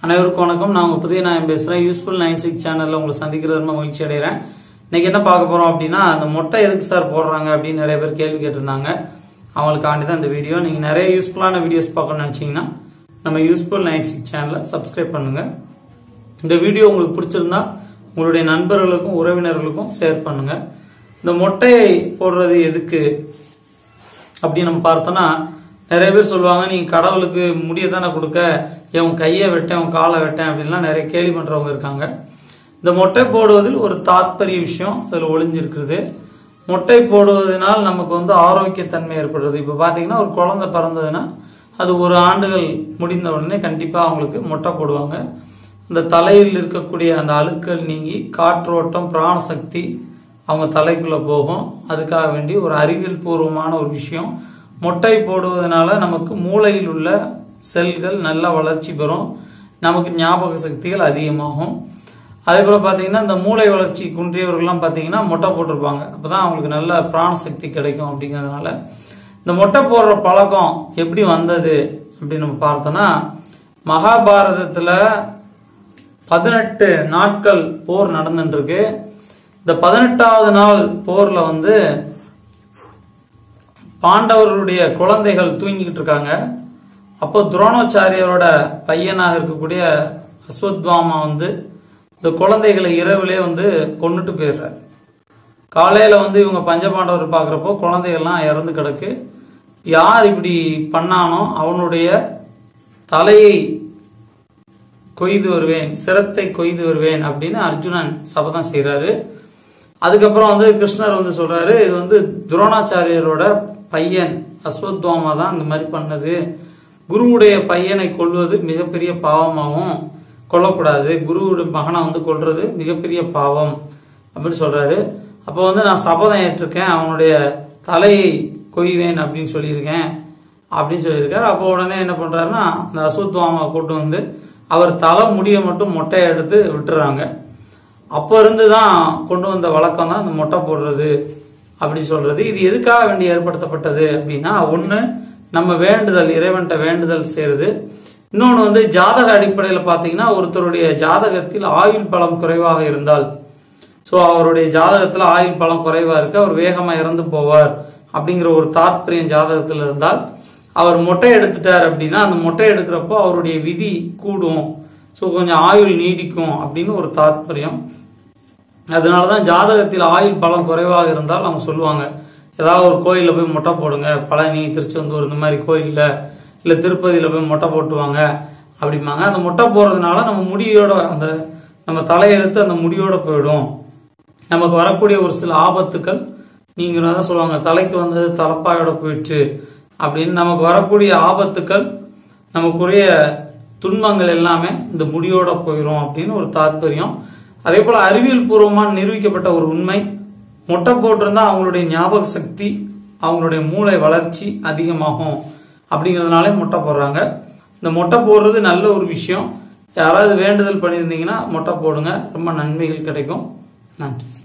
அனைவருக்கும் வணக்கம். நான் உங்க புதிய நாயம் பேசுறேன். யூஸ்ஃபுல் 96 சேனல்ல உங்களை சந்திக்கிறது ரொம்ப மகிழ்ச்சி அடைகிறேன். இன்னைக்கு என்ன பார்க்க போறோம் அப்படின்னா, அந்த மொட்டை எதுக்கு சார் போடுறாங்க அப்படின்னு நிறைய பேர் கேள்வி கேட்டிருந்தாங்க. அவங்களுக்காண்டி தான் இந்த வீடியோ. நீங்க நிறைய யூஸ்ஃபுல்லான வீடியோஸ் பார்க்கணும்னு நினைச்சீங்கன்னா நம்ம யூஸ்ஃபுல் 96 சேனலை சப்ஸ்கிரைப் பண்ணுங்க. இந்த வீடியோ உங்களுக்கு பிடிச்சிருந்தா உங்களுடைய நண்பர்களுக்கும் உறவினர்களுக்கும் ஷேர் பண்ணுங்க. இந்த மொட்டையை போடுறது எதுக்கு அப்படின்னு நம்ம பார்த்தோம்னா, நிறைய பேர் சொல்லுவாங்க, நீங்க கடவுளுக்கு முடிய தானே கொடுக்க, என் கையை வெட்டேன் உன் காலை வெட்டேன் அப்படின்லாம் நிறைய கேள்வி பண்றவங்க இருக்காங்க. இந்த மொட்டை போடுவதில் ஒரு தாற்பரிய விஷயம் அதுல ஒளிஞ்சிருக்குது. மொட்டை போடுவதனால் நமக்கு ஆரோக்கியத்தன்மை ஏற்படுறது. இப்ப பாத்தீங்கன்னா ஒரு குழந்தை பிறந்ததுன்னா அது ஒரு ஆண்டுகள் முடிந்த உடனே கண்டிப்பா அவங்களுக்கு மொட்டை போடுவாங்க. அந்த தலையில் இருக்கக்கூடிய அந்த அழுக்கள் நீங்கி காற்றோட்டம் பிராண சக்தி அவங்க தலைக்குள்ள போகும். அதுக்காக வேண்டி ஒரு அறிவியல் பூர்வமான ஒரு விஷயம். மொட்டை போடுவதனால நமக்கு மூளையில் உள்ள செல்கள் நல்ல வளர்ச்சி பெறும், நமக்கு ஞாபக சக்திகள் அதிகமாகும். அதே போல பாத்தீங்கன்னா இந்த மூளை வளர்ச்சி குன்றியவர்கள்லாம் பாத்தீங்கன்னா மொட்டை போட்டிருப்பாங்க. அப்பதான் அவங்களுக்கு நல்ல பிராண சக்தி கிடைக்கும். அப்படிங்கறதுனால இந்த மொட்டை போடுற பழக்கம் எப்படி வந்தது அப்படின்னு நம்ம பார்த்தோம்னா, மகாபாரதத்துல 18 நாட்கள் போர் நடந்துட்டு இருக்கு. இந்த 18வது நாள் போர்ல பாண்டவர்களுடைய குழந்தைகள் தூங்கிக்கிட்டு இருக்காங்க. அப்போ துரோணாச்சாரியரோட பையனாக இருக்கக்கூடிய அஸ்வத்வாமா இந்த குழந்தைகளை இரவிலே கொண்டுட்டு போயிடுறாரு. காலையில இவங்க பஞ்சபாண்டவர் பாக்குறப்போ குழந்தைகள்லாம் இறந்து கிடக்கு. யார் இப்படி பண்ணானோ அவனுடைய தலையை கொய்து வருவேன், சிரத்தை கொய்து வருவேன் அப்படின்னு அர்ஜுனன் சபதம் செய்யறாரு. அதுக்கப்புறம் கிருஷ்ணர் சொல்றாரு, இது துரோணாச்சாரியரோட பையன் அஸ்வத்வாமா தான் இந்த மாதிரி பண்ணது. குருவுடைய பையனை கொல்வது மிகப்பெரிய பாவமாகவும், கொல்லக்கூடாது. குருவுடைய மகனை கொல்றது மிகப்பெரிய பாவம் அப்படின்னு சொல்றாரு. அப்போ நான் சபதம் ஏற்றிருக்கேன், அவனுடைய தலையை கொய்வேன் அப்படின்னு சொல்லியிருக்கேன் அப்படின்னு சொல்லியிருக்காரு. அப்போ உடனே என்ன பண்றாருன்னா, அந்த அஸ்வத்வாமா கூட்டு அவர் தலை முடிய மட்டும் மொட்டையை எடுத்து விட்டுறாங்க. அப்ப இருந்துதான் கொண்டு வந்த வழக்கம் தான் இந்த மொட்டை போடுறது அப்படி சொல்றது. இது எதுக்காக வேண்டி ஏற்படுத்தப்பட்டது அப்படின்னா, ஒண்ணு நம்ம வேண்டுதல், இறைவன்ட்ட வேண்டுதல் செய்யறது. இன்னொன்னு ஜாதக அடிப்படையில பாத்தீங்கன்னா, ஒருத்தருடைய ஜாதகத்தில் ஆயுள் பலம் குறைவாக இருந்தால், சோ அவருடைய ஜாதகத்துல ஆயுள் பலம் குறைவா இருக்கு, அவர் வேகமா இறந்து போவார் அப்படிங்கிற ஒரு தாற்பயம் ஜாதகத்துல இருந்தால், அவர் மொட்டை எடுத்துட்டார் அப்படின்னா அந்த மொட்டை எடுக்கிறப்போ அவருடைய விதி கூடும், சோ கொஞ்சம் ஆயுள் நீடிக்கும் அப்படின்னு ஒரு தாற்பயம். அதனாலதான் ஜாதகத்தில் ஆயுள் பலம் குறைவாக இருந்தால் அவங்க சொல்லுவாங்க, ஏதாவது ஒரு கோயில போய் மொட்டை போடுங்க, பழனி, திருச்செந்தூர் இந்த மாதிரி கோயில்ல இல்ல திருப்பதியில போய் மொட்டை போட்டுவாங்க அப்படிம்பாங்க. அந்த மொட்டை போடுறதுனால நம்ம முடியோட நம்ம தலையெழுத்து அந்த முடியோட போயிடும். நமக்கு வரக்கூடிய ஒரு சில ஆபத்துக்கள் நீங்க தான் சொல்லுவாங்க, தலைக்கு தலைப்பாயோட போயிடுச்சு அப்படின்னு. நமக்கு வரக்கூடிய ஆபத்துக்கள், நமக்குரிய துன்பங்கள் எல்லாமே இந்த முடியோட போயிடும் அப்படின்னு ஒரு தாற்பயம். அதே போல அறிவியல் பூர்வமா நிரூபிக்கப்பட்ட ஒரு உண்மை, மொட்டை போட்டிருந்தா அவங்களுடைய ஞாபக சக்தி, அவங்களுடைய மூளை வளர்ச்சி அதிகமாகும் அப்படிங்கறதுனாலே மொட்டை போடுறாங்க. இந்த மொட்டை போடுறது நல்ல ஒரு விஷயம். யாராவது வேண்டுதல் பண்ணியிருந்தீங்கன்னா மொட்டை போடுங்க, ரொம்ப நன்மைகள் கிடைக்கும். நன்றி.